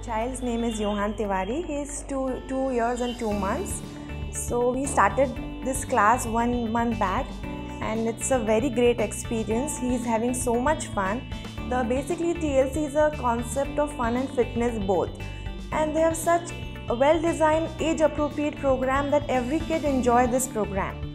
child's name is Tiwari. He is 2 years and 2 months. So we started this class 1 month back, and it's a very great experience. He is having so much fun. Basically TLC is a concept of fun and fitness both, and they have such a well-designed age-appropriate program that every kid enjoy this program.